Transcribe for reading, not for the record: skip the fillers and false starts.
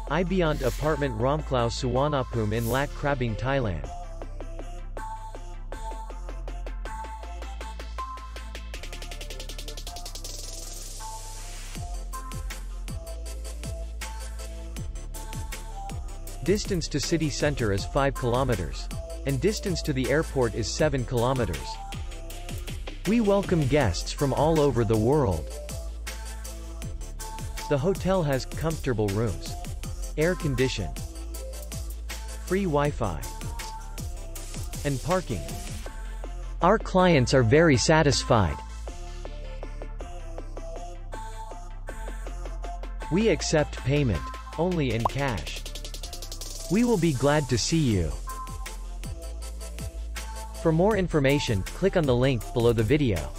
Ibeyond Apartment Romklao Suvarnabhumi in Lat Krabang, Thailand. Distance to city center is 5 kilometers. And distance to the airport is 7 kilometers. We welcome guests from all over the world. The hotel has comfortable rooms, air-conditioned, free Wi-Fi, and parking. Our clients are very satisfied. We accept payment only in cash. We will be glad to see you. For more information, click on the link below the video.